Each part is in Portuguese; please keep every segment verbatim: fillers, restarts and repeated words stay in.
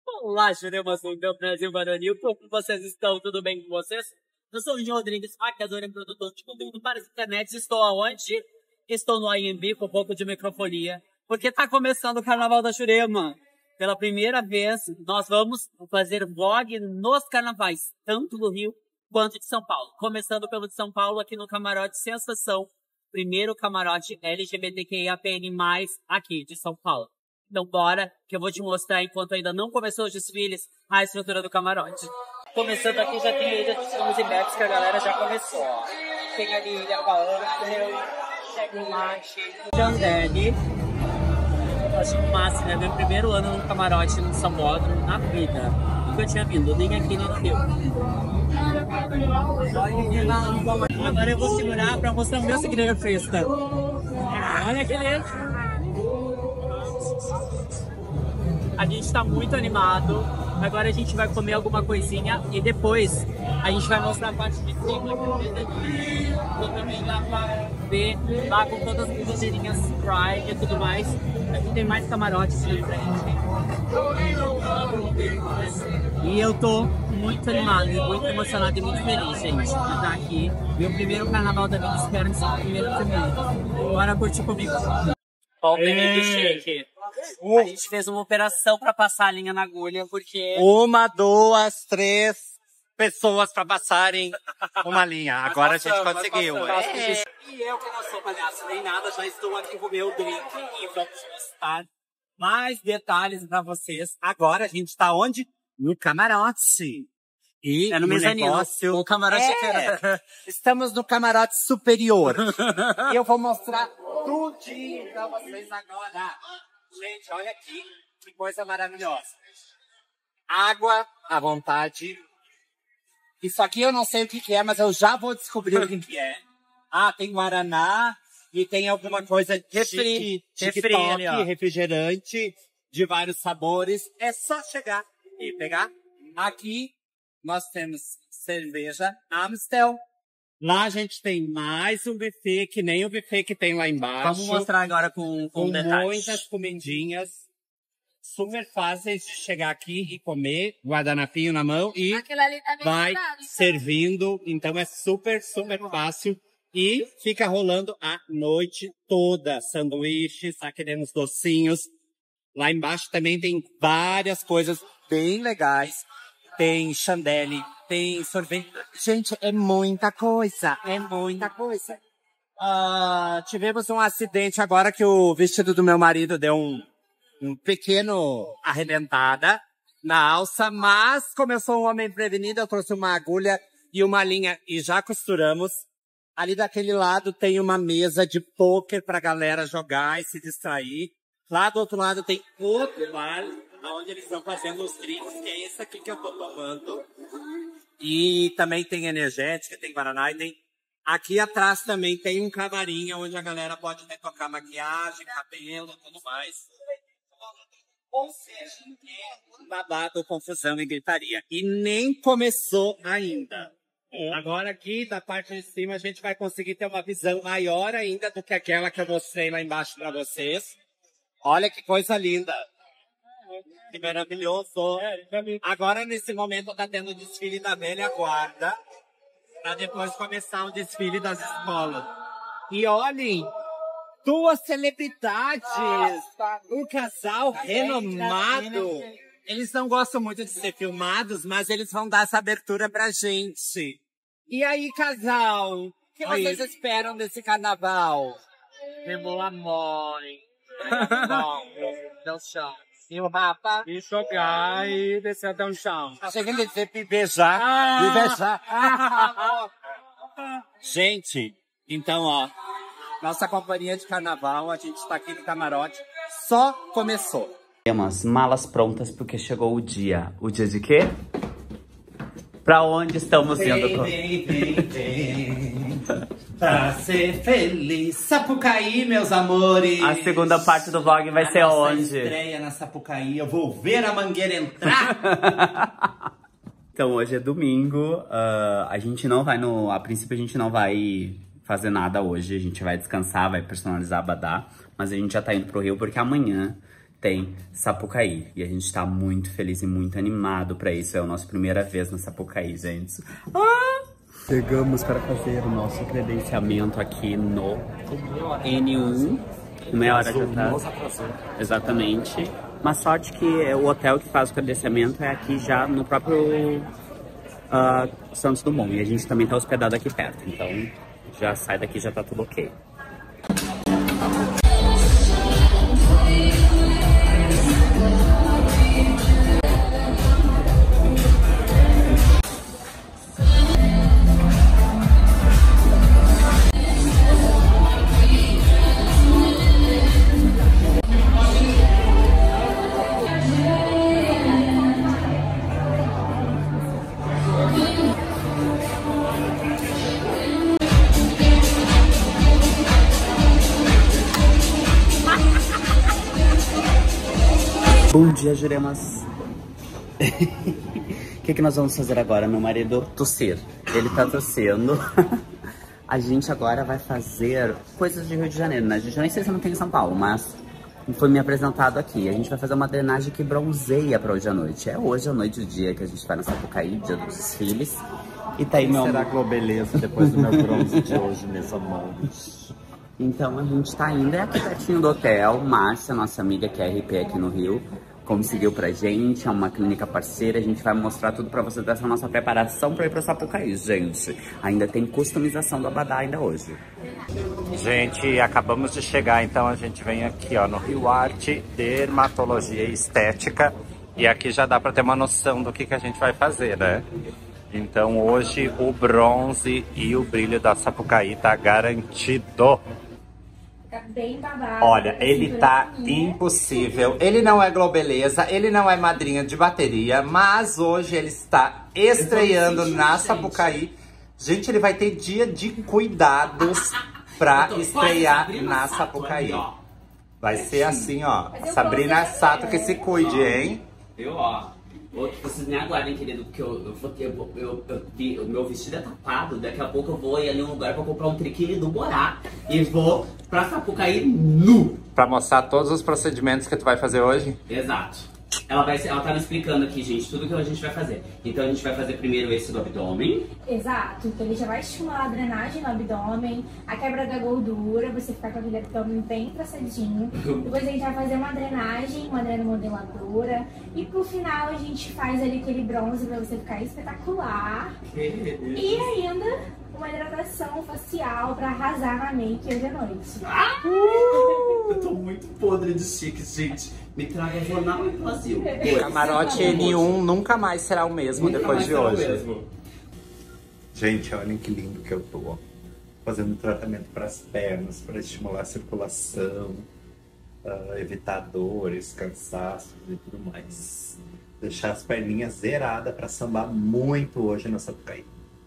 Olá, Juremas do Brasil Varonil, como vocês estão? Tudo bem com vocês? Eu sou o João Rodrigues, maquiador e produtor de conteúdo para as internet. Estou aonde? Estou no I M B com um pouco de microfonia, porque tá começando o Carnaval da Jurema. Pela primeira vez, nós vamos fazer vlog nos carnavais, tanto do Rio quanto de São Paulo. Começando pelo de São Paulo, aqui no Camarote Sensação, primeiro camarote L G B T Q I A P N mais, aqui de São Paulo. Então bora, que eu vou te mostrar, enquanto ainda não começou os desfiles, a estrutura do camarote. Começando aqui, já tem ilha de São Ibex, que a galera já começou. Tem ali Ilha Baana, chega lá, chega o Jandele. Eu acho o máximo, né? Meu primeiro ano no camarote no Sambódromo, na vida. Nunca tinha vindo, nem aqui nem no Rio. Agora eu vou segurar pra mostrar o meu segredo da festa. Olha que lindo! A gente tá muito animado. Agora a gente vai comer alguma coisinha e depois a gente vai mostrar a parte de cima. Eu também dá pra ver lá com todas as brincadeirinhas Pride e tudo mais. Aqui tem mais camarotes ali pra gente. E eu tô muito animado, muito emocionado e muito feliz, gente, de estar aqui. Meu primeiro carnaval da vida, espero que seja o primeiro também. Bora curtir comigo. Ó, o Benito Shake. A gente fez uma operação pra passar a linha na agulha, porque... Uma, duas, três pessoas pra passarem uma linha. Agora a gente conseguiu. É. E eu que não sou palhaço nem nada, já estou aqui com o meu drink e vamos mostrar mais detalhes pra vocês. Agora a gente tá onde? No camarote. E é no mezanino. Negócio... O camarote é. Estamos no camarote superior. E eu vou mostrar tudinho pra vocês agora. Gente, olha aqui, que coisa maravilhosa. Água à vontade. Isso aqui eu não sei o que, que é, mas eu já vou descobrir o que, que é. Ah, tem guaraná e tem alguma coisa de refri, refri, ali, refrigerante de vários sabores. É só chegar e pegar. Aqui nós temos cerveja Amstel. Lá a gente tem mais um buffet, que nem o buffet que tem lá embaixo. Vamos mostrar agora com, com, com detalhes. Muitas comidinhas. Super fáceis de chegar aqui e comer. Guardanapinho na mão e tá vai cuidado, servindo. Então é super, super fácil. E fica rolando a noite toda. Sanduíches, tá querendo os docinhos. Lá embaixo também tem várias coisas bem legais. Tem chandelle, tem sorvete. Gente, é muita coisa, é muita coisa. Uh, tivemos um acidente agora que o vestido do meu marido deu um, um pequeno arrebentada na alça, mas como eu sou um homem prevenido, eu trouxe uma agulha e uma linha e já costuramos. Ali daquele lado tem uma mesa de pôquer pra galera jogar e se distrair. Lá do outro lado tem outro bar, onde eles estão fazendo os drinks, que é esse aqui que eu tô tomando. E também tem energética, tem guaraná e tem... Aqui atrás também tem um camarim onde a galera pode retocar maquiagem, cabelo, tudo mais. Ou seja, é babado, confusão e gritaria. E nem começou ainda. Agora aqui, da parte de cima, a gente vai conseguir ter uma visão maior ainda do que aquela que eu mostrei lá embaixo pra vocês. Olha que coisa linda. Que maravilhoso. Agora, nesse momento, tá tendo o desfile da velha guarda. Pra depois começar o desfile das escolas. E olhem, duas celebridades. Um casal renomado. Eles não gostam muito de ser filmados, mas eles vão dar essa abertura pra gente. E aí, casal? O que Oi. vocês esperam desse carnaval? Temos amor. Bom, no chão. E o Rafa? E jogar e descer até o chão. Achei que ele ia dizer me beijar. Ah! Me beijar. Ah! Gente, então, ó. Nossa companhia de carnaval, a gente tá aqui no camarote. Só começou. Temos malas prontas porque chegou o dia. O dia de quê? Pra onde estamos indo? Vem, vem, vem, vem. Pra ser feliz. Sapucaí, meus amores. A segunda parte do vlog vai a ser nossa onde? Estreia na Sapucaí. Eu vou ver a Mangueira entrar. Então, hoje é domingo. Uh, a gente não vai no... A princípio, a gente não vai fazer nada hoje. A gente vai descansar, vai personalizar Abadá. Mas a gente já tá indo pro Rio porque amanhã tem Sapucaí. E a gente tá muito feliz e muito animado pra isso. É a nossa primeira vez na Sapucaí, gente. Ah! Chegamos para fazer o nosso credenciamento aqui no N um. Meia hora de atraso. Exatamente. Mas sorte que o hotel que faz o credenciamento é aqui já no próprio uh, Santos Dumont. E a gente também tá hospedado aqui perto. Então já sai daqui, já tá tudo ok. Bom dia, Juremas. O que, que nós vamos fazer agora? Meu marido tossir. Ele tá tossindo. A gente agora vai fazer coisas de Rio de Janeiro, né? A gente nem sei se não tem em São Paulo, mas foi me apresentado aqui. A gente vai fazer uma drenagem que bronzeia pra hoje à noite. É hoje à noite o dia que a gente vai na Sapucaí, dia dos desfiles. E tá aí meu... Será Globeleza depois do meu bronze de hoje, meus amores? Então a gente tá indo, é aqui pertinho do hotel. Márcia, nossa amiga que é R P aqui no Rio, conseguiu pra gente, é uma clínica parceira. A gente vai mostrar tudo pra vocês dessa nossa preparação pra ir pra Sapucaí, gente. Ainda tem customização do abadá ainda hoje. Gente, acabamos de chegar, então a gente vem aqui, ó, no Rio Arte Dermatologia e Estética. E aqui já dá pra ter uma noção do que, que a gente vai fazer, né? Então hoje o bronze e o brilho da Sapucaí tá garantido. Tá bem babado. Olha, ele tá impossível. Ele não é Globeleza, ele não é madrinha de bateria, mas hoje ele está estreando na Sapucaí. Gente, ele vai ter dia de cuidados pra estrear na Sapucaí. Vai ser assim, ó. Sabrina Sato que se cuide, hein? Eu, ó. Vocês me aguardem, querido, porque eu, eu, eu, eu, eu, eu, eu, o meu vestido é tapado. Daqui a pouco eu vou ir ali em um lugar pra comprar um triquine do Borá. E vou pra Sapucaí nu. Pra mostrar todos os procedimentos que tu vai fazer hoje? Exato. Ela, vai, ela tá me explicando aqui, gente, tudo que a gente vai fazer. Então a gente vai fazer primeiro esse do abdômen. Exato, então ele já vai estimular a drenagem no abdômen, a quebra da gordura, você ficar com aquele abdômen bem procedinho. Depois a gente vai fazer uma drenagem, uma drenomodeladora. E pro final a gente faz ali aquele bronze pra você ficar espetacular. E ainda uma hidratação facial pra arrasar na make hoje à noite. Ah, uh, eu tô muito podre de chique, gente. Me traga jornal e Brasil. O camarote N um nunca mais será o mesmo nunca depois de hoje. Gente, olhem que lindo que eu tô. Ó. Fazendo tratamento para as pernas, para estimular a circulação, uh, evitar dores, cansaços e tudo mais. Deixar as perninhas zeradas para sambar muito hoje na Sapucaí.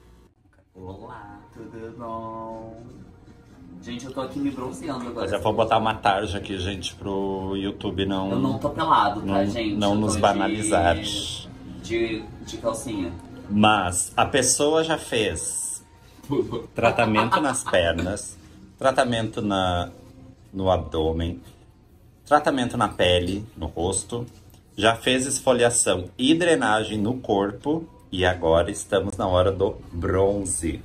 Olá, tudo bom? Gente, eu tô aqui me bronzeando agora. Eu já vou botar uma tarja aqui, gente, pro YouTube não... Eu não tô pelado, tá, não, gente? Não nos banalizar. De, de, de calcinha. Mas a pessoa já fez tratamento nas pernas, tratamento na, no abdômen, tratamento na pele, no rosto, já fez esfoliação e drenagem no corpo e agora estamos na hora do bronze.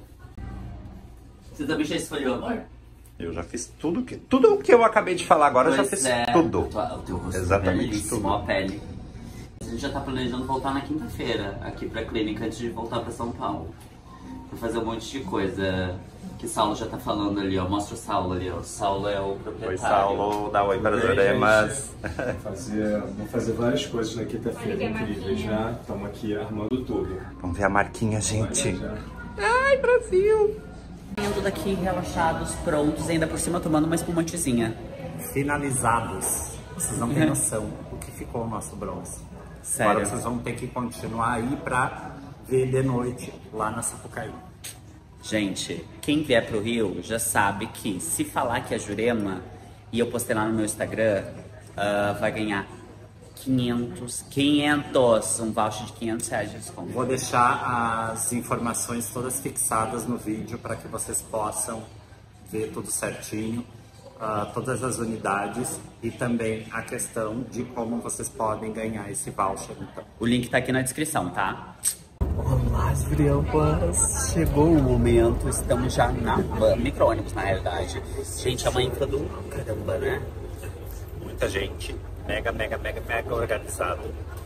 Você também já esfoliou, amor? Eu já fiz tudo que tudo o que eu acabei de falar agora, pois eu já fiz é, tudo. O teu rosto exatamente é tudo. A pele. A gente já tá planejando voltar na quinta-feira aqui pra clínica antes de voltar pra São Paulo. Pra fazer um monte de coisa que o Saulo já tá falando ali, ó. Mostra o Saulo ali, ó. O Saulo é o proprietário. Oi, Saulo, dá oi para as Juremas. Fazer, vou fazer várias coisas na quinta-feira incríveis, já. Estamos aqui armando tudo. Vamos ver a marquinha, gente. Ai, Brasil! Indo daqui relaxados, prontos, ainda por cima tomando uma espumantezinha. Finalizados. Vocês não têm noção o que ficou o nosso bronze. Sério? Agora vocês vão ter que continuar aí pra ver de noite lá na Sapucaí. Gente, quem vier pro Rio já sabe que se falar que é Jurema e eu postei lá no meu Instagram, uh, vai ganhar quinhentos, quinhentos, um voucher de quinhentos reais de desconto. Vou deixar as informações todas fixadas no vídeo para que vocês possam ver tudo certinho. uh, todas as unidades e também a questão de como vocês podem ganhar esse voucher. Então, o link tá aqui na descrição, tá? Olá, friampas! Chegou o momento, estamos já na van, micro-ônibus na realidade. Gente, é uma infra do caramba, né? Muita gente, mega, mega, mega, mega organizado.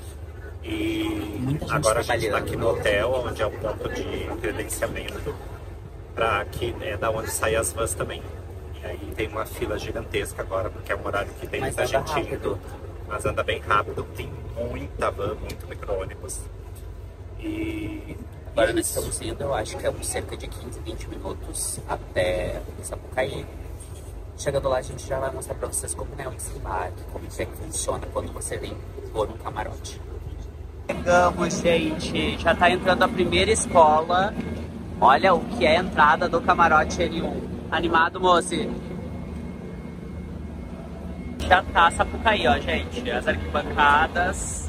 E agora a gente está aqui no hotel, onde é o ponto de credenciamento, para que é da onde saem as vans também. E aí tem uma fila gigantesca agora, porque é um horário que tem muita gente indo, mas anda bem rápido, tem muita van, muito micro-ônibus. E agora nós estamos indo, eu acho que é uns cerca de quinze, vinte minutos até Sapucaí. Chegando lá, a gente já vai mostrar para vocês como é o desembarque, como é que funciona quando você vem por um camarote. Chegamos, gente, já tá entrando a primeira escola. Olha o que é a entrada do camarote N um. Animado, moço? Já tá Sapucaí, ó, gente, as arquibancadas.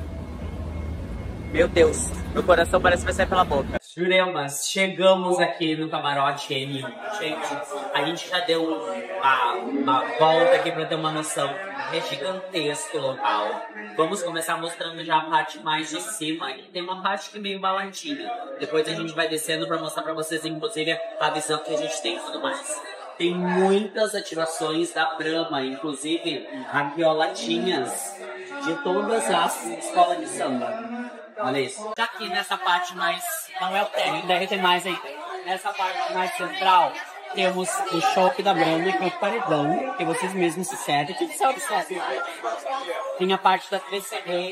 Meu Deus, meu coração parece que vai sair pela boca. Juremas, chegamos aqui no camarote N um. Gente, a gente já deu uma, uma volta aqui pra ter uma noção. É gigantesco o local. Vamos começar mostrando já a parte mais de cima. E tem uma parte que é meio balantinha. Depois a gente vai descendo pra mostrar pra vocês, inclusive, a visão que a gente tem e tudo mais. Tem muitas ativações da Brahma, inclusive raviolatinhas de todas as escolas de samba. Olha isso. Aqui nessa parte mais... Não é o técnico, deve ter mais aí. Nessa parte mais central, temos o chopp da Brahma, que é o paredão, que vocês mesmos se servem. O que você observa? Tem a parte da três C D,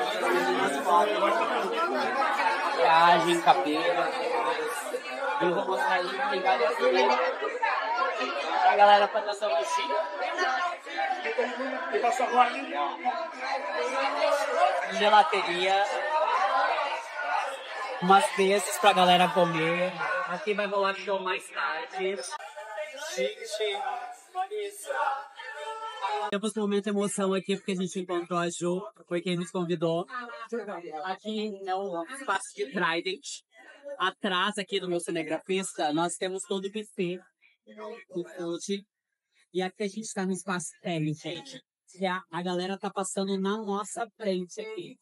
maquiagem, cabelo. Eu vou mostrar aí, tem várias coisas. A galera pra dançar o bichinho. Gelateria. Umas peças pra galera comer. Aqui vai rolar show mais tarde. Gente, olha isso. Temos um momento de emoção aqui porque a gente encontrou a Ju, foi quem nos convidou. Aqui é o espaço de Trident. Atrás aqui do meu cinegrafista, nós temos todo o buffet do food. E aqui a gente está no espaço tele, gente. E a, a galera tá passando na nossa frente aqui.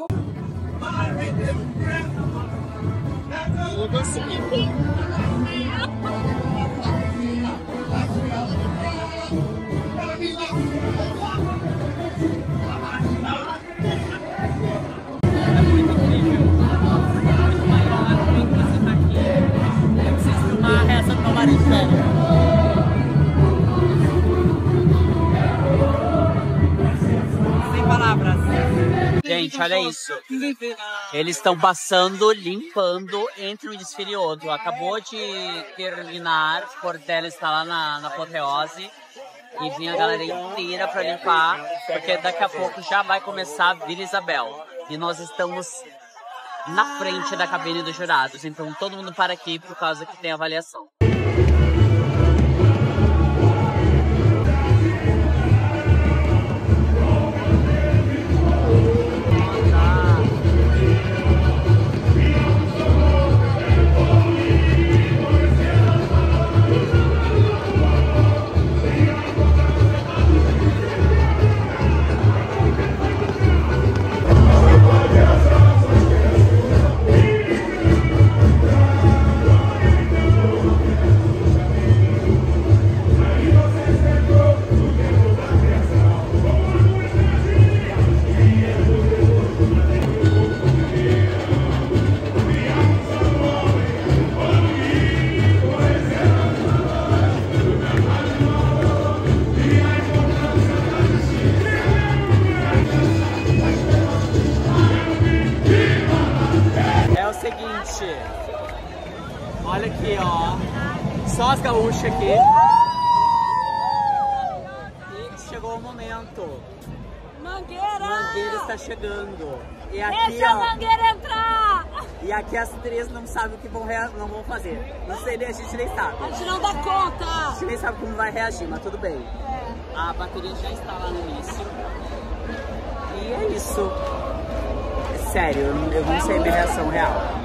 Gente, olha isso. Eles estão passando, limpando entre um desfile e outro. Acabou de terminar, Portela está lá na, na apoteose. E vem a galera inteira para limpar, porque daqui a pouco já vai começar a Vila Isabel. E nós estamos na frente da cabine dos jurados. Então todo mundo para aqui por causa que tem avaliação. Olha aqui, ó. Só as gaúchas aqui. E chegou o momento. Mangueira! Mangueira está chegando. E aqui, Deixa a ó, Mangueira entrar! e aqui as três não sabem o que vão rea... não vão fazer. Não sei, a gente nem sabe. A gente não dá conta! A gente nem sabe como vai reagir, mas tudo bem. É. A bateria já está lá no início. E é isso. É sério, eu não sei minha reação real.